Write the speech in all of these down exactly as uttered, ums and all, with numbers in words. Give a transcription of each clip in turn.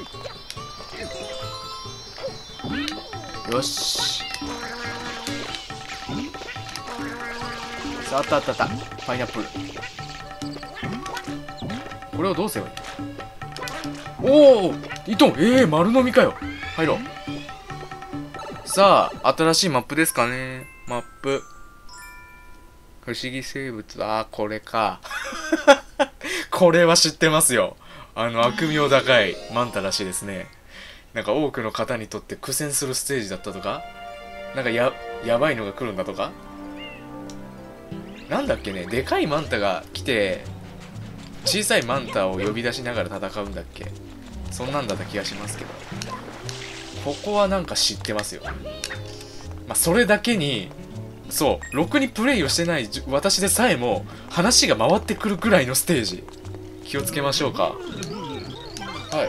よし。さあ、あったあったあった。パイナップル。これをどうすればいい？おお、イトン、ええー、丸飲みかよ。入ろう。さあ、新しいマップですかね。マップ。不思議生物。ああ、これか。これは知ってますよ。あの、悪名高いマンタらしいですね。なんか多くの方にとって苦戦するステージだったとか、なんかや、やばいのが来るんだとか。なんだっけね、でかいマンタが来て、小さいマンタを呼び出しながら戦うんだっけ。そんなんだった気がしますけど。ここはなんか知ってますよ。まあ、それだけに、そう、ろくにプレイをしてない私でさえも話が回ってくるくらいのステージ。気をつけましょうか。はい。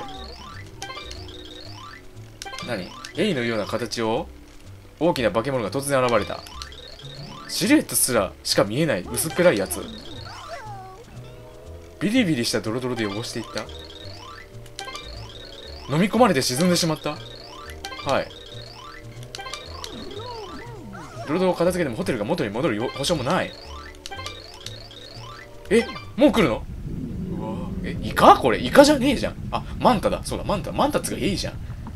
何？エイのような形を大きな化け物が突然現れた。シルエットすらしか見えない薄っぺらいやつ。ビリビリしたドロドロで汚していった。飲み込まれて沈んでしまった。はい。ドロドロを片付けてもホテルが元に戻る保証もない。え、もう来るの？うわ、え、イカ？これイカじゃねえじゃん。あ、マンタだ。そうだ、マンタ。マンタっつがいいじゃん。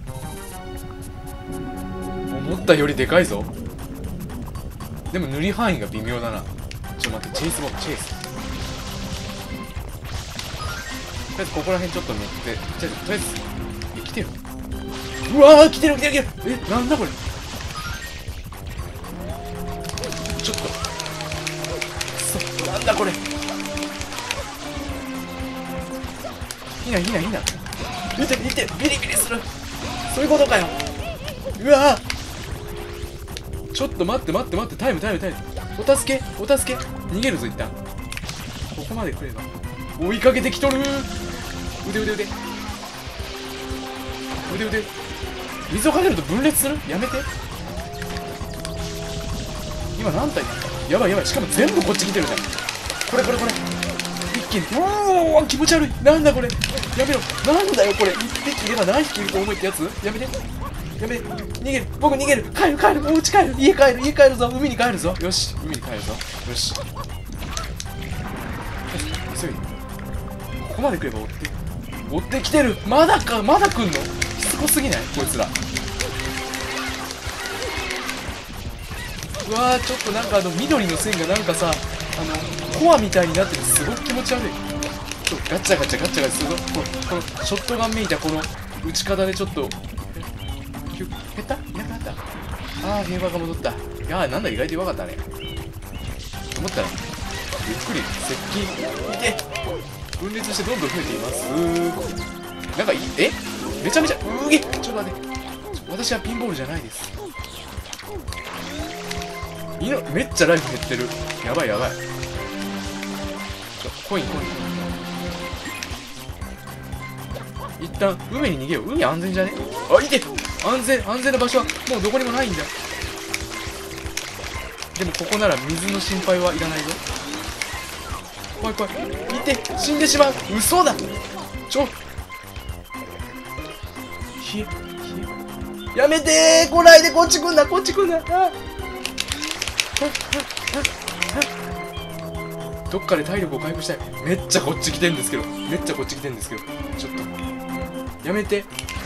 思ったよりでかいぞ。でも塗り範囲が微妙だな。ちょっと待って、チェイスボール、チェイス。とりあえずここら辺ちょっと塗って、とりあえず、え、来てる？うわー、来てる来てる来てる。え、なんだこれ。ちょっと。くそ、なんだこれ。ひなひなひな。見て見て、ビリビリする。そういうことかよ。うわー。ちょっと待って待って待って、タイムタイムタイム。お助けお助け。逃げるぞ一旦。ここまで来れば追いかけてきとる。腕腕腕腕腕。水をかけると分裂する。やめて。今何体だ。やばいやばい。しかも全部こっち来てるじゃん。これこれこれ。一気に。おお、気持ち悪い。なんだこれ。やめろ。なんだよこれ。一匹いれば何匹いると思いってやつ。やめてやめて。逃げる。僕逃げる。帰る帰る。お家帰る。家帰る。家帰るぞ。海に帰るぞ。よし。海に帰るぞ。よし。急いで。ここまで来れば追って追ってきてる。まだか。まだ来んの。しつこすぎないこいつら。うわー、ちょっとなんかあの緑の線がなんかさ、あのコアみたいになっててすごく気持ち悪い。ちょっとガチャガチャガチャガチャするぞ。このこのショットガンめいたこの打ち方でちょっと減ったいなくなった。ああ、平和が戻った。いやー、なんだ意外と弱かったね。と思ったらゆっくり接近見て分裂してどんどん増えています。なんかいえめちゃめちゃうげ。ちょっと待って、私はピンボールじゃないです。いのめっちゃライフ減ってる。やばいやばい。ちょコインコイン。一旦海に逃げよう。海安全じゃね。あ、いて。安全安全な場所はもうどこにもないんだ。でもここなら水の心配はいらないぞ。怖い怖い。いて、死んでしまう。嘘だ。ちょひえひえ。やめてー。来ないで。こっち来んなこっち来んな。あどっかで体力を回復したい。めっちゃこっち来てんですけどめっちゃこっち来てんですけどちょっとやめて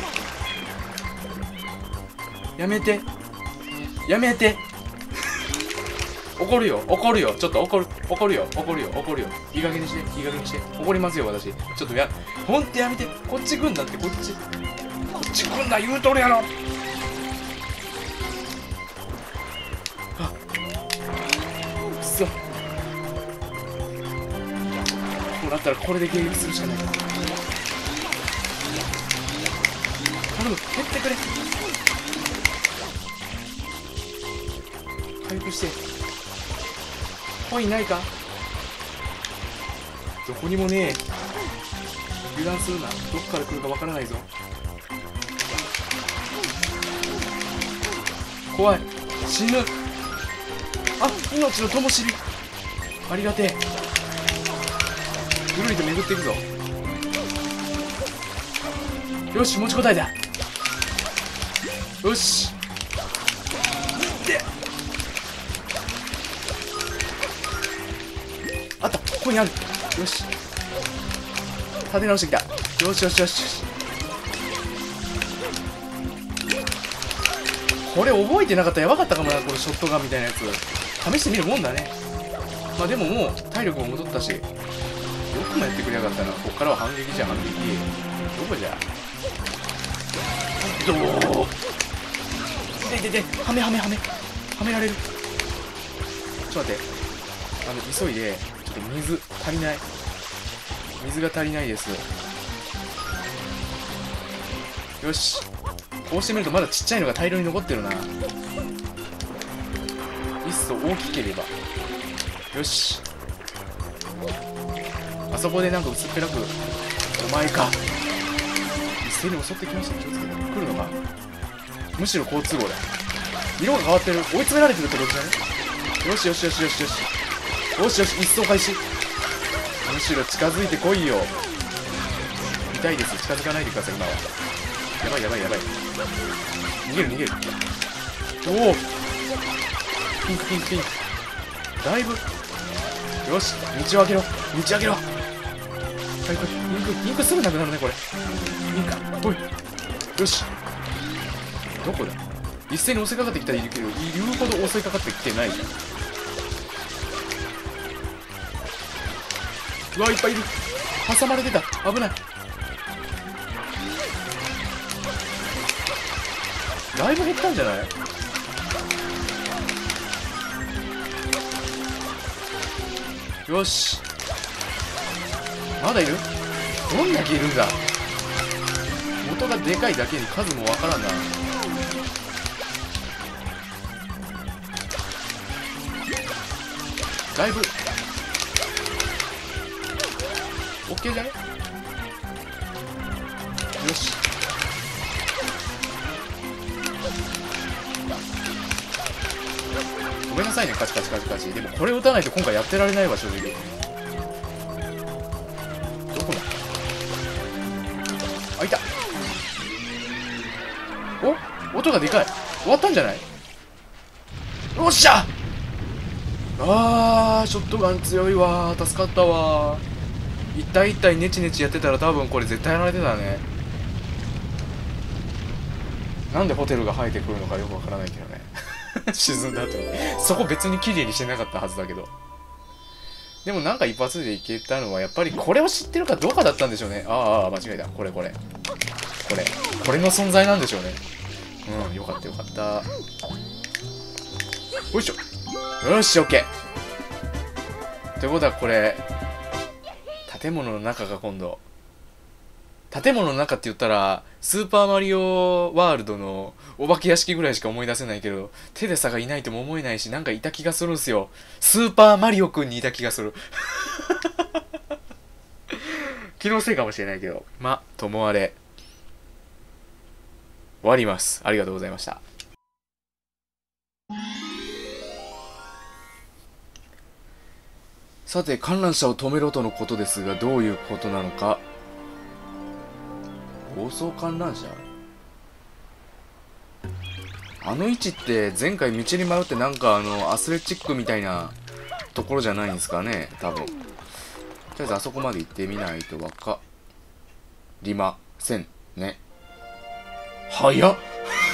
やめてやめて怒るよ怒るよ。ちょっと怒る怒るよ怒るよ怒るよ。いい加減にしていい加減にして。怒りますよ私。ちょっとやほんとやめて。こっち来んだって。こっちこっち来んだ言うとるやろ。そうこうなったらこれで迎撃するしかない。頼む、減ってくれ。回復して。コインないか。どこにもねえ。油断するな。どっから来るかわからないぞ。怖い。死ぬ。あ、命の灯火。ありがてえ。ぐるりと巡っていくぞ。 よし、持ちこたえだ。よしであった、ここにある。よし、立て直してきた。よしよしよしよし。これ覚えてなかったらやばかったかもな。これショットガンみたいなやつ試してみるもんだね。まあでももう体力も戻ったし、よくもやってくれやがったな。こっからは反撃じゃ反撃。どこじゃどうででではめはめはめはめられる。ちょっと待って、あの急いでちょっと水足りない。水が足りないです。よし、こうしてみるとまだちっちゃいのが大量に残ってるな。いっそ大きければ。よし、あそこでなんか薄っぺらく、お前か。一斉に襲ってきました。気をつけて。来るのか。むしろ好都合だ。色が変わってる。追い詰められてるってことだね。よしよしよしよしよしよしよし、一掃開始。むしろ近づいてこいよ。痛いです。近づかないでください。今はやばいやばいやばい。逃げる逃げる。おお、ピンクピンクピンク。だいぶ。よし、道を開けろ道を開けろ。はい、これピンクピンクすぐなくなるね。これピンク。おい、よし、どこだ。一斉に襲いかかってきたらいるけど、言うほど襲いかかってきてないじゃん。うわ、いっぱいいる。挟まれてた。危ない。だいぶ減ったんじゃない。よし、まだいる。どんだけいるんだ。元がでかいだけに数もわからんな。だいぶ OK じゃね。よし、ごめんなさいね。カチカチカチカチ。でもこれ打たないと今回やってられないわ、正直。どこだ。あ、いた。お、音がでかい。終わったんじゃない。よっしゃ。あー、ショットガン強いわ。助かったわ。一体一体ネチネチやってたら多分これ絶対やられてたね。なんでホテルが生えてくるのかよくわからないけどね。沈んだ後にそこ別に綺麗にしてなかったはずだけど。でもなんか一発でいけたのはやっぱりこれを知ってるかどうかだったんでしょうね。ああ、間違えた。これこれこれこれの存在なんでしょうね。うん、よかったよかった。よいしょ。よし、オッケー。ということはこれ建物の中が今度、建物の中って言ったらスーパーマリオワールドのお化け屋敷ぐらいしか思い出せないけど、テレサがいないとも思えないし、なんかいた気がするんすよ。スーパーマリオくんにいた気がする。気のせいかもしれないけど、ま、ともあれ終わります。ありがとうございました。さて、観覧車を止めろとのことですが、どういうことなのか。暴走観覧車、あの位置って前回道に迷ってなんかあのアスレチックみたいなところじゃないんですかね、多分。とりあえずあそこまで行ってみないとわかりませんね。早っ。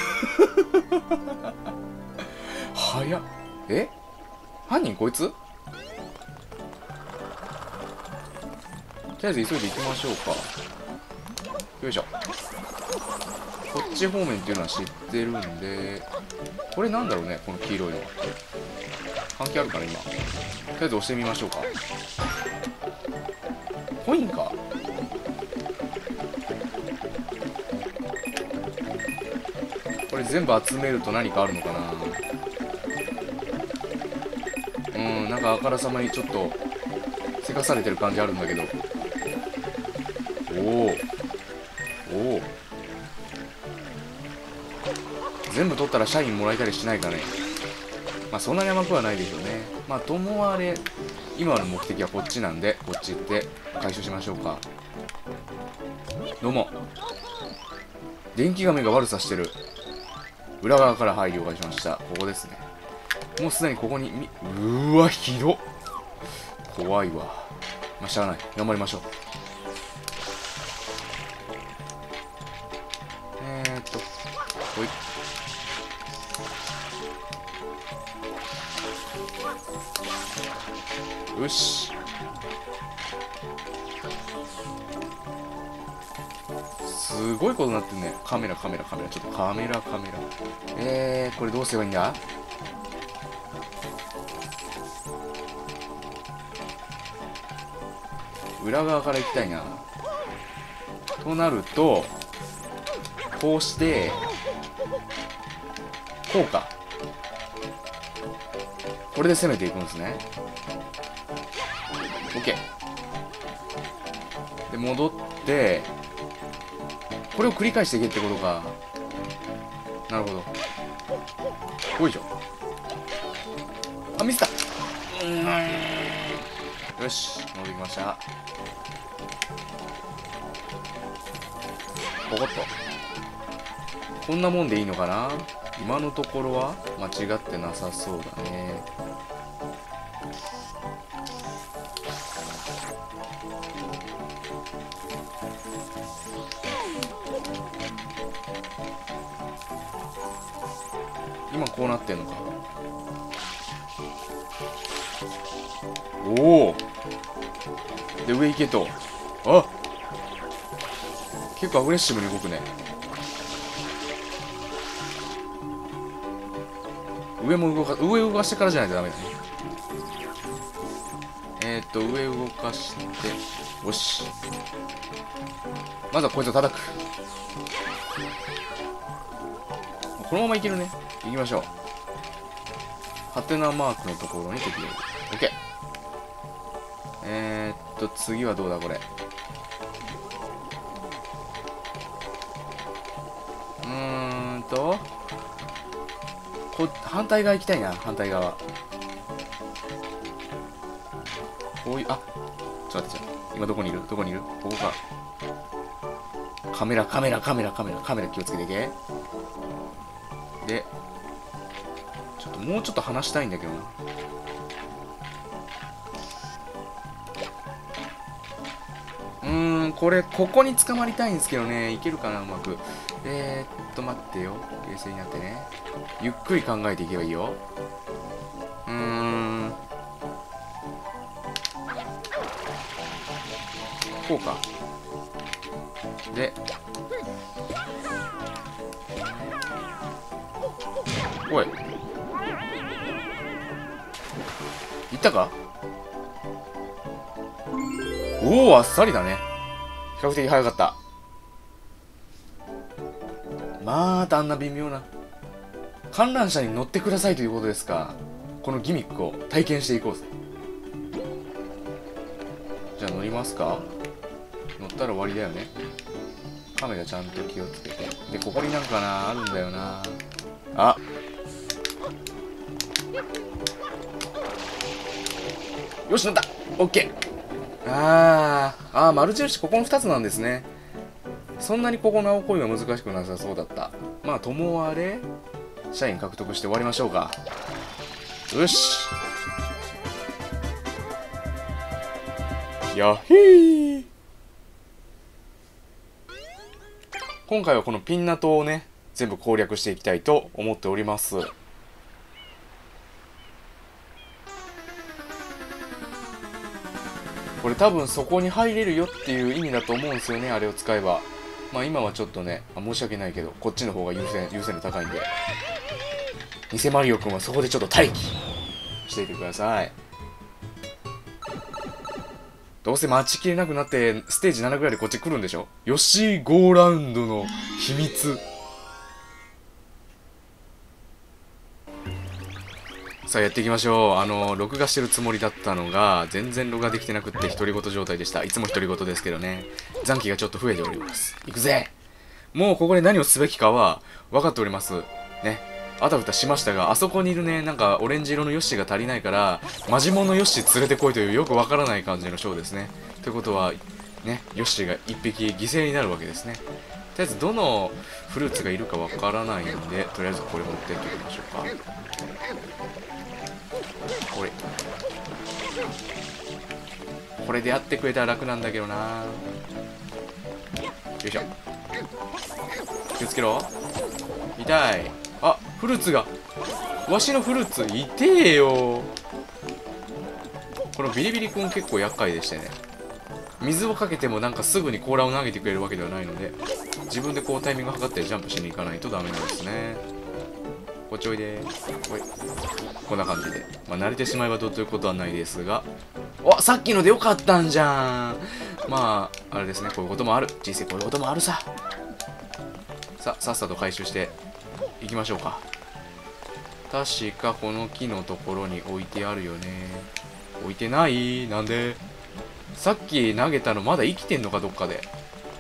早っ。え、犯人こいつ。とりあえず急いで行きましょうか。よいしょ。こっち方面っていうのは知ってるんで、これなんだろうね、この黄色いの。関係あるかな今。とりあえず押してみましょうか。コインか。これ全部集めると何かあるのかな。うん、なんかあからさまにちょっとせかされてる感じあるんだけど。おおおお、全部取ったら社員もらえたりしないかね。まあそんなに甘くはないでしょうね。まあともあれ今の目的はこっちなんで、こっち行って回収しましょうか。どうも。 電気画面が悪さしてる。裏側から配慮がしました。ここですね。もうすでにここにみ、うーわ、ひどっ。怖いわ。まあ、しゃあない。頑張りましょう。えーっと、ほい。よし。すごいことになってんね。カメラカメラカメラ。ちょっとカメラカメラ。えー、これどうすればいいんだ？裏側から行きたいな。となると、こうして、こうか。これで攻めていくんですね。OK。で、戻って、これを繰り返していけってことか。なるほど。よいしょ。あ、ミスった。うーん。よし、戻ってきました。ポコッと。こんなもんでいいのかな？今のところは間違ってなさそうだね。今こうなってんのか。おお。で、上行けと。あ、結構アグレッシブに動くね。上も動か、上動かしてからじゃないとダメだね。えーっと、上動かして、よし。まずはこいつを叩く。このままいけるね。行きましょう。ハテナマークのところに敵がいる。OK。えーっと、次はどうだこれ。うーんと、こ反対側行きたいな、反対側。こういう、あ、ちょっと待って、ちょっと今どこにいるどこにいるここか。カメラ、カメラ、カメラ、カメラ、カメラ気をつけていけ。で、ちょっともうちょっと離したいんだけどな。うーん、これ、ここに捕まりたいんですけどね。いけるかな、うまく。えーっと、待ってよ。冷静になってね。ゆっくり考えていけばいいよ。うーん。こうか。で、おい。いったか？おお、あっさりだね。比較的早かった。またあんな微妙な。観覧車に乗ってくださいということですか。このギミックを体験していこうぜ。じゃあ乗りますか。乗ったら終わりだよね。カメラちゃんと気をつけて。で、ここになんかな、あるんだよな。あ、よし乗った。オッケー。あーあー、丸印ここのふたつなんですね。そんなにここの青コインは難しくなさそうだった。まあともあれ社員獲得して終わりましょうか。よし、やっへー。今回はこのピンナ島をね全部攻略していきたいと思っております。これ多分そこに入れるよっていう意味だと思うんですよね、あれを使えば。まあ今はちょっとね、あ、申し訳ないけど、こっちの方が優先、優先度高いんで。偽マリオくんはそこでちょっと待機していてください。どうせ待ちきれなくなって、ステージななぐらいでこっち来るんでしょ。ヨッシーゴーラウンドの秘密。さあやっていきましょう。あの、録画してるつもりだったのが、全然録画できてなくって独り言状態でした。いつも独り言ですけどね。残機がちょっと増えております。いくぜ。もうここで何をすべきかは分かっております。ね。あたふたしましたが、あそこにいるね、なんかオレンジ色のヨッシーが足りないから、マジモンのヨッシー連れてこいというよくわからない感じのショーですね。ということは、ね、ヨッシーが一匹犠牲になるわけですね。 りあえずどのフルーツがいるかわからないんで、とりあえずこれ持ってっておきましょうか。これこれでやってくれたら楽なんだけどな。よいしょ。気をつけろ。痛い。あ、フルーツが、わしのフルーツ痛えよ。このビリビリ君結構厄介でしてね、水をかけてもなんかすぐに甲羅を投げてくれるわけではないので、自分でこうタイミングを測ってジャンプしに行かないとダメなんですね。こっちおいで。おい、こんな感じで、まあ、慣れてしまえばどうということはないですが、お、さっきのでよかったんじゃん。まああれですね、こういうこともある。人生こういうこともあるさ。ささっさと回収していきましょうか。確かこの木のところに置いてあるよね。置いてない？なんで？さっき投げたのまだ生きてんのか、どっかで。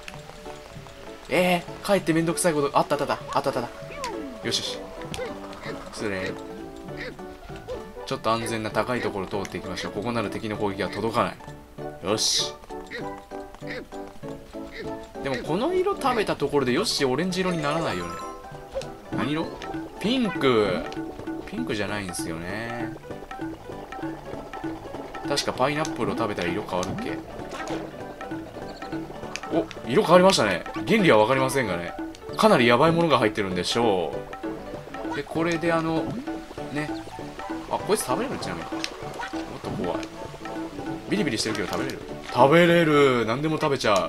えー、帰ってめんどくさいことあったあったあったあったあった。よしよし、失礼。ちょっと安全な高いところ通っていきましょう。ここなら敵の攻撃は届かない。よし。でもこの色食べたところでよしオレンジ色にならないよね。何色？ピンク。ピンクじゃないんですよね。確かパイナップルを食べたら色変わるっけ。お、色変わりましたね。原理は分かりませんがね、かなりヤバいものが入ってるんでしょう。でこれであのね、あ、こいつ食べれる？ちなみにもっと怖い。ビリビリしてるけど食べれる？食べれる。何でも食べちゃう。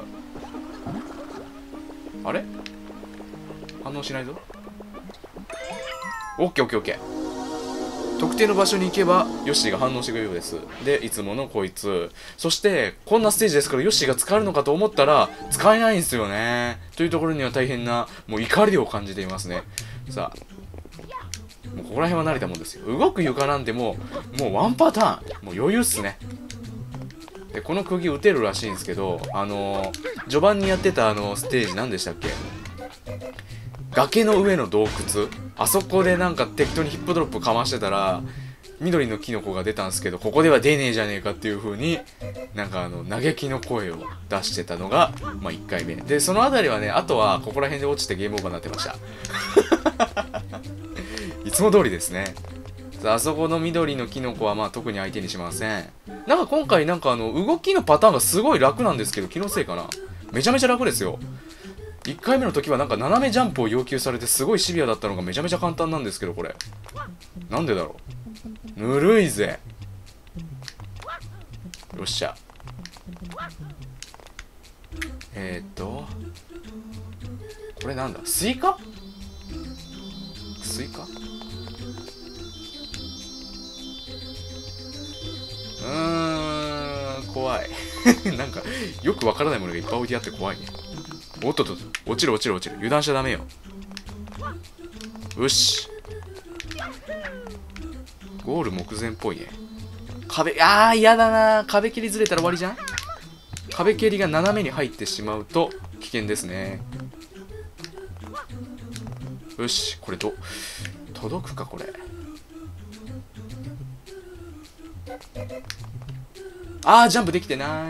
あれ反応しないぞ。オッケーオッケーオッケー。特定の場所に行けばヨッシーが反応してくれるようです。でいつものこいつ。そしてこんなステージですからヨッシーが使えるのかと思ったら使えないんですよね。というところには大変なもう怒りを感じていますね。さあ、もうここら辺は慣れたもんですよ。動く床なんてもうもうワンパターン、もう余裕っすね。でこの釘打てるらしいんですけど、あのー、序盤にやってたあのステージ何でしたっけ、崖の上の洞窟、あそこでなんか適当にヒップドロップかましてたら緑のキノコが出たんですけど、ここでは出ねえじゃねえかっていう風になんかあの嘆きの声を出してたのが、まあ、いっかいめで、そのあたりはね、あとはここら辺で落ちてゲームオーバーになってましたいつも通りですね。あそこの緑のキノコはまあ特に相手にしません。なんか今回なんかあの動きのパターンがすごい楽なんですけど、気のせいかな、めちゃめちゃ楽ですよ。いっかいめの時はなんか斜めジャンプを要求されてすごいシビアだったのがめちゃめちゃ簡単なんですけど、これなんでだろう、ぬるいぜ。よっしゃ。えー、っとこれなんだ、スイカ？スイカ？うーん、怖いなんかよくわからないものがいっぱい置いてあって怖いね。おっとっとっと、落ちる落ちる落ちる。油断しちゃダメよ。よし、ゴール目前っぽいね。壁、あー嫌だな。壁蹴りずれたら終わりじゃん。壁蹴りが斜めに入ってしまうと危険ですね。よし、これど届くかこれ。あージャンプできてない。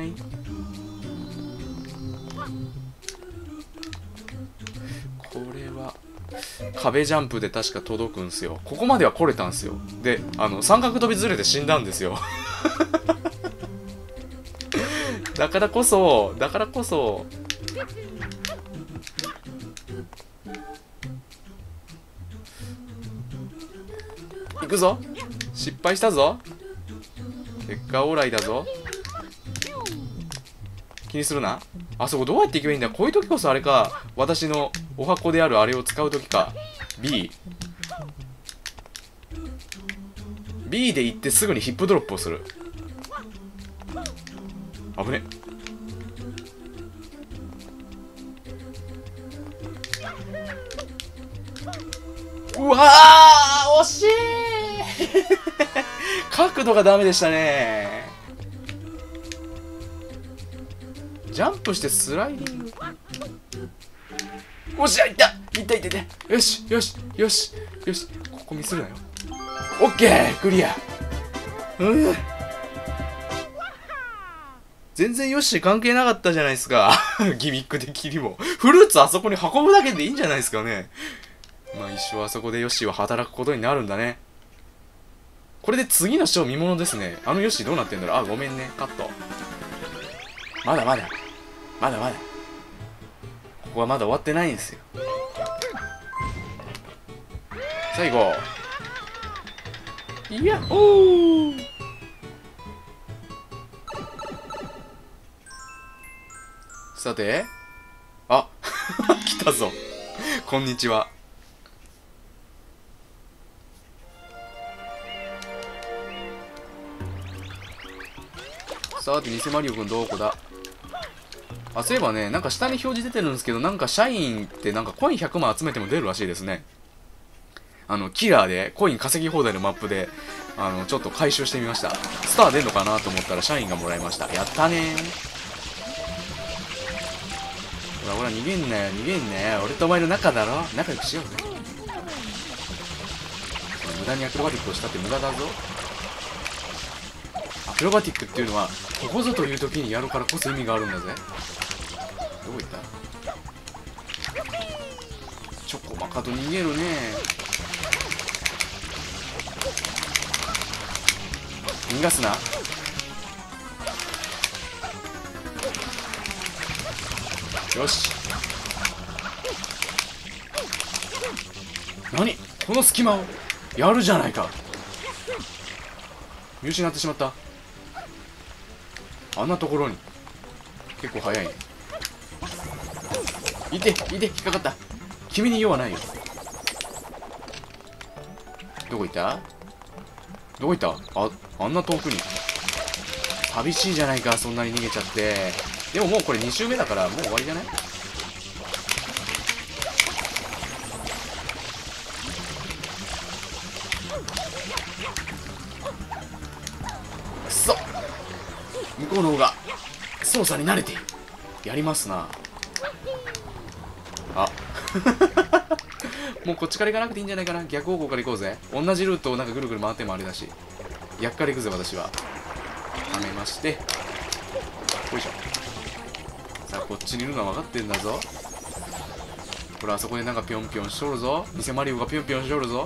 これは壁ジャンプで確か届くんすよ。ここまでは来れたんすよ。であの三角飛びずれて死んだんですよだからこそだからこそ行くぞ。失敗したぞ。結果オーライだぞ。気にするな。あそこどうやって行けばいいんだ。こういう時こそあれか、私のお箱であるあれを使う時か。 B B で行ってすぐにヒップドロップをする。危ね。うわー惜しい角度がダメでしたね。ジャンプしてスライディング。おっしゃ、いったいったいったいった。よしよしよしよし、ここミスるなよ。オッケークリア。うん全然ヨッシー関係なかったじゃないですか。ギミック的にも。フルーツあそこに運ぶだけでいいんじゃないですかね。まあ一生あそこでヨッシーは働くことになるんだね。これで次の章見ものですね。あのヨッシーどうなってんだろう。あ、ごめんね。カット。まだまだ。まだまだ。ここはまだ終わってないんですよ。最後。いやっほー。さて。あ、来たぞ。こんにちは。さて、偽マリオくんどこだ。あ、そういえばね、なんか下に表示出てるんですけど、なんか社員ってなんかコインひゃくまん集めても出るらしいですね。あの、キラーで、コイン稼ぎ放題のマップで、あの、ちょっと回収してみました。スター出んのかなと思ったら社員がもらいました。やったねー。ほらほら、逃げんなよ、逃げんなよ。俺とお前の仲だろ。仲良くしようぜ。無駄にアクロバティックをしたって無駄だぞ。アクロバティックっていうのはここぞという時にやるからこそ意味があるんだぜ。どこ行った？チョコバカと逃げるね。逃がすな。よし。何この隙間をやるじゃないか。見失ってしまった。あんなところに結構早いね。いていて、引っかかった。君に用はないよ。どこ行った？どこ行った？あ、あんな遠くに。寂しいじゃないか、そんなに逃げちゃって。でももうこれに周目だからもう終わりじゃない？くそ、向こうの方が操作に慣れている。やりますなあ。もうこっちから行かなくていいんじゃないかな。逆方向から行こうぜ。同じルートをなんかぐるぐる回ってもあれだし、逆から行くぜ私は。はめまして、よいしょ。さあこっちにいるのは分かってんだぞ。ほらあそこでなんかぴょんぴょんしとるぞ。偽マリオがぴょんぴょんしとるぞ。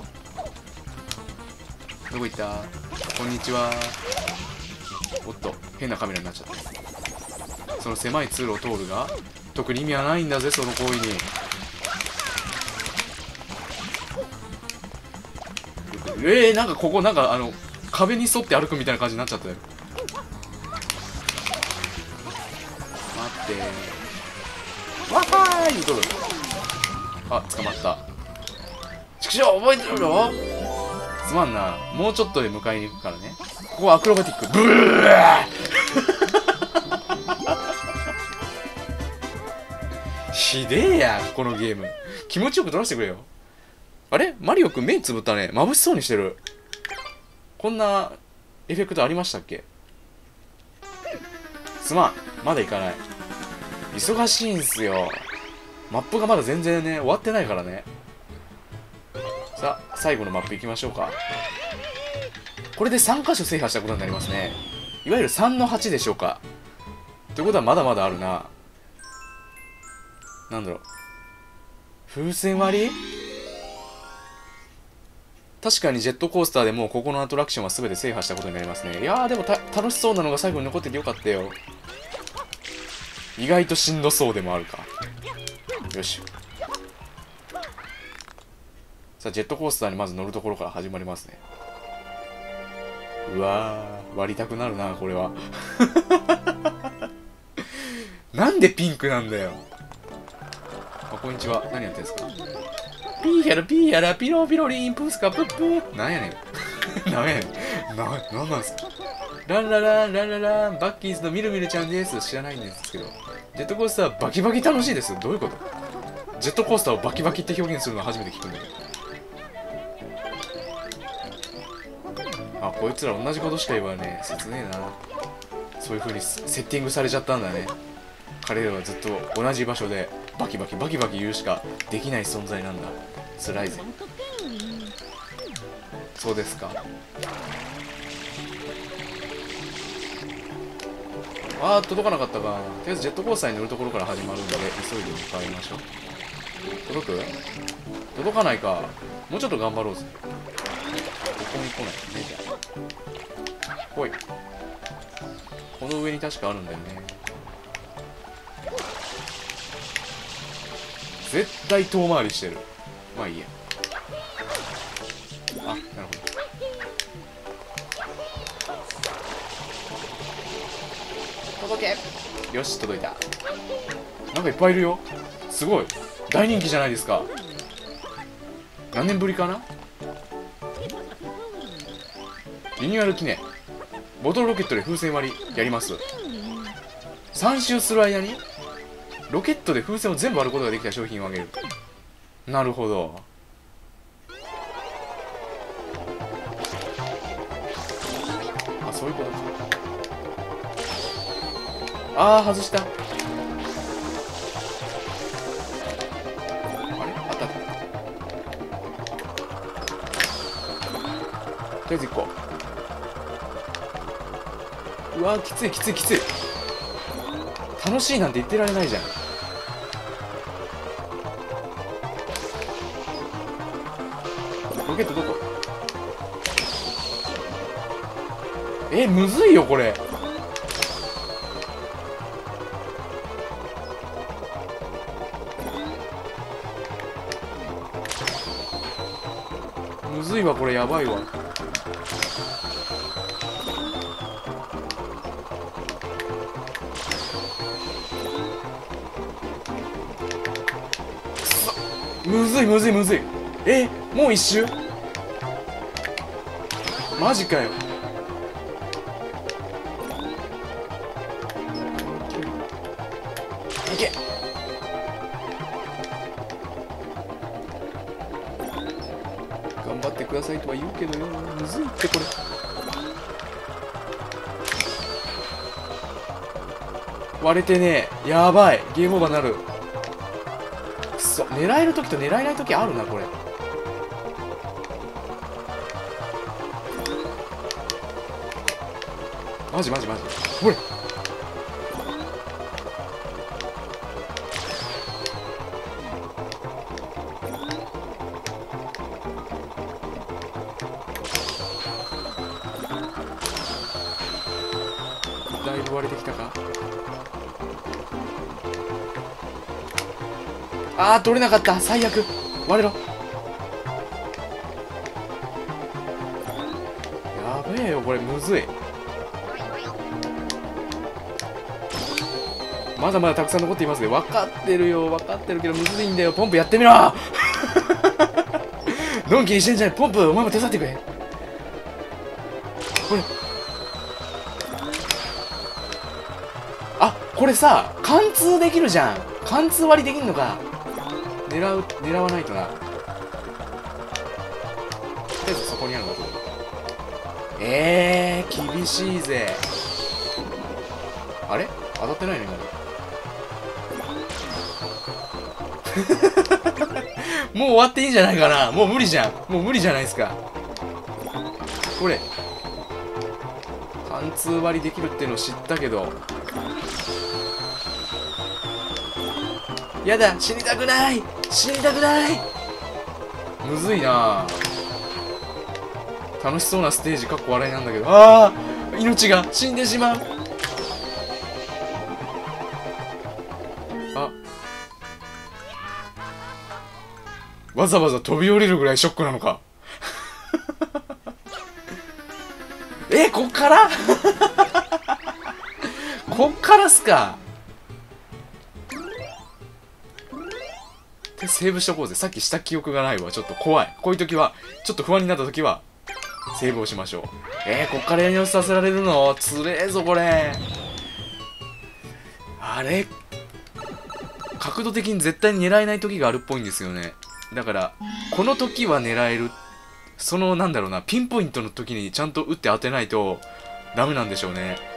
どこ行った？こんにちは。おっと変なカメラになっちゃった。その狭い通路を通るが特に意味はないんだぜ、その行為に。えー、なんかここなんかあの壁に沿って歩くみたいな感じになっちゃったよ。待ってわはーい言うとる。あ、捕まった。ちくしょう覚えてるの？すまんな。もうちょっとで迎えに行くからね。ここはアクロバティック。ブーひでえやこのゲーム。気持ちよく撮らせてくれよ。あれマリオくん目つぶったね。眩しそうにしてる。こんなエフェクトありましたっけ？すまん、まだ行かない。忙しいんすよ。マップがまだ全然ね終わってないからね。さあ最後のマップ行きましょうか。これでさん箇所制覇したことになりますね。いわゆるさんのはちでしょうか。ということはまだまだあるな。なんだろう、風船割り。確かにジェットコースターでもうここのアトラクションは全て制覇したことになりますね。いやーでもた楽しそうなのが最後に残っててよかったよ。意外としんどそうでもあるか。よし。さあジェットコースターにまず乗るところから始まりますね。うわー割りたくなるなこれは。なんでピンクなんだよ。あ、こんにちは。何やってんすか？ピーヒャラピーヒャラピロピロリンプースカプップー。なんやねん。なんやねん。な、なんなんすか？ランラランランラランバッキーズのミルミルちゃんです。知らないんですけど。ジェットコースターバキバキ楽しいです。どういうこと？ジェットコースターをバキバキって表現するのは初めて聞くんだけど。あ、こいつら同じことしか言わねえ。切ねえな。そういう風にセッティングされちゃったんだね。彼らはずっと同じ場所でバキバキバキバキ言うしかできない存在なんだ。辛いぜ。そうですか。 あー届かなかったか。とりあえずジェットコースターに乗るところから始まるんで急いで向かいましょう。届く？届かないか。もうちょっと頑張ろうぜ。ここに来ないね。じゃあほい。この上に確かあるんだよね。絶対遠回りしてる。まあいいや。あ、なるほど。届け。よし、届いた。なんかいっぱいいるよ。すごい大人気じゃないですか。何年ぶりかな。リニューアル記念ボトルロケットで風船割りやります。さん周する間にロケットで風船を全部割ることができた商品をあげる。なるほど。あ、そういうことか。あー、外した。あれあった。とりあえずいっこ。うわー、きついきついきつい。楽しいなんて言ってられないじゃん。ロケットどこ？え、むずいよこれ。むずいわこれ、やばいわ。むずいむずいむずい。え、もう一周？マジかよ。いけ。頑張ってくださいとは言うけどよ、むずいってこれ。割れてねえ。やばい、ゲームオーバーなる。くそ、狙える時と狙えない時あるなこれ。マジマジマジ。ほれ。だいぶ割れてきたか。あー、取れなかった。最悪。割れろ。やべえよこれ、むずい。まだまだたくさん残っていますね。分かってるよ、分かってるけどむずいんだよ。ポンプやってみろのんきにしてんじゃない。ポンプお前も手伝ってくれ。これ、あ、これさ貫通できるじゃん。貫通割りできんのか。狙う、狙わないとな。とりあえずそこにあるのか。えー、厳しいぜ。あれ当たってないの今の。もう終わっていいんじゃないかな。もう無理じゃん。もう無理じゃないですか。これ貫通割りできるっていうのを知ったけど、やだ、死にたくない、死にたくない。むずいな。楽しそうなステージかっこ笑いなんだけど、ああ、命が死んでしまう。あ、わざわざ飛び降りるぐらいショックなのか。え、こっからこっからっすか。でセーブしとこうぜ。さっきした記憶がないわ。ちょっと怖い。こういう時はちょっと不安になった時はセーブをしましょう。えー、こっからやり直しさせられるのつれえぞこれ。あれ、角度的に絶対に狙えない時があるっぽいんですよね。だからこの時は狙える、そのなんだろうな、ピンポイントの時にちゃんと打って当てないとダメなんでしょうね。